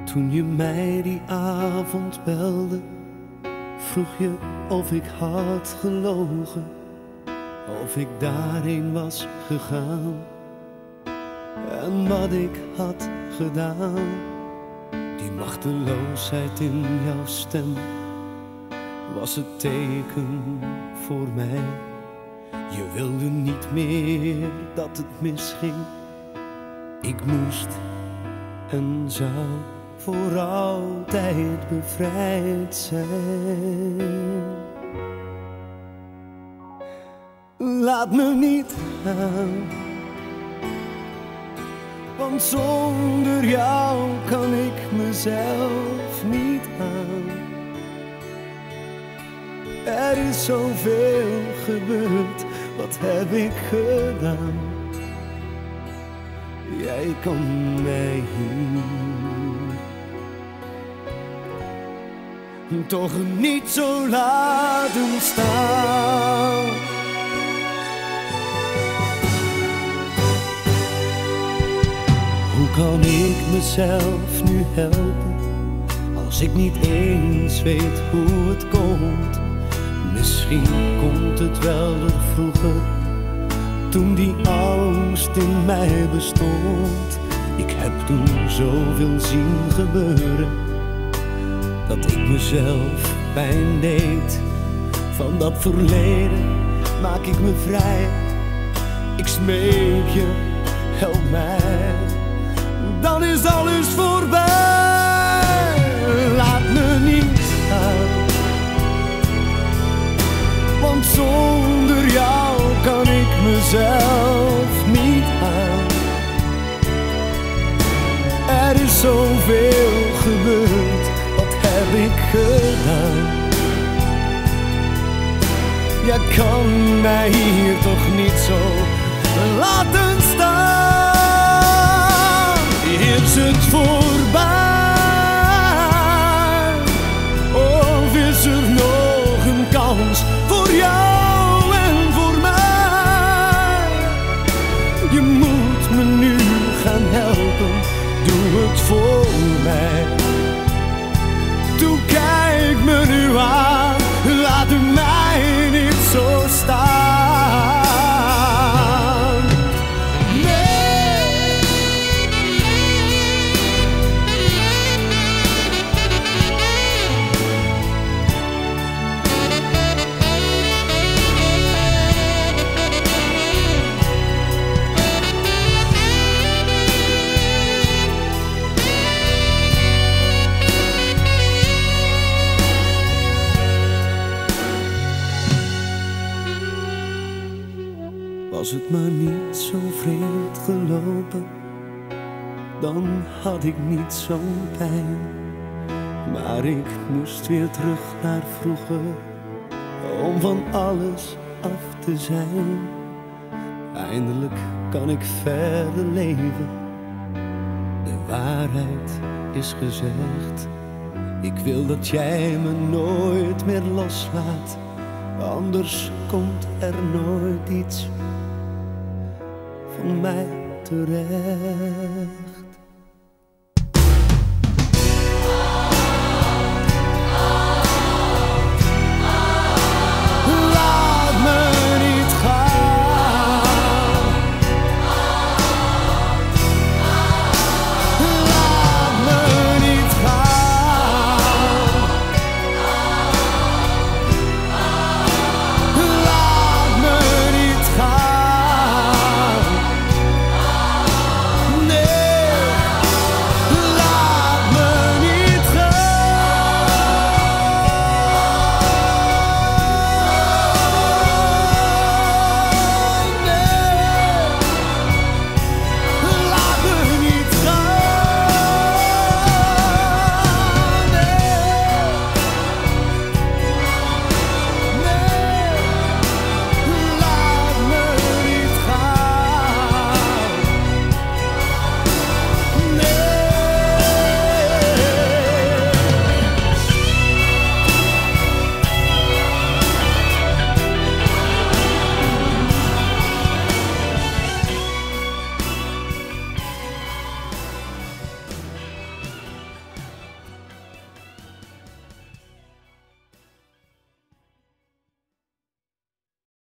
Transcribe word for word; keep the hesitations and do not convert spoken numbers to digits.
Toen je mij die avond belde, vroeg je of ik had gelogen, of ik daarheen was gegaan en wat ik had gedaan. Die machteloosheid in jouw stem was het teken voor mij. Je wilde niet meer dat het misging. Ik moest en zou voor altijd bevrijd zijn. Laat me niet gaan, want zonder jou kan ik mezelf niet aan. Er is zoveel gebeurd, wat heb ik gedaan? Jij kan mij hier toch niet zo laten staan. Hoe kan ik mezelf nu helpen, als ik niet eens weet hoe het komt? Misschien komt het wel door vroeger, toen die angst in mij bestond. Ik heb toen zoveel zien gebeuren, dat ik mezelf pijn deed. Van dat verleden maak ik me vrij. Ik smeek je, help mij, dan is alles voorbij. Laat me niet gaan, want zonder jou kan ik mezelf niet aan. Er is zoveel gebeurd, wat heb ik gedaan? Jij kan mij hier toch niet zo laten staan. Is het voorbij, of is er nog een kans voor jou en voor mij? Je moet me nu gaan helpen, doe het voor mij. Toe, kijk me nu aan, laat mij niet zo staan. Was het maar niet zo vreemd gelopen, dan had ik niet zo'n pijn. Maar ik moest weer terug naar vroeger, om van alles af te zijn. Eindelijk kan ik verder leven, de waarheid is gezegd. Ik wil dat jij me nooit meer loslaat, anders komt er nooit iets van mij terecht.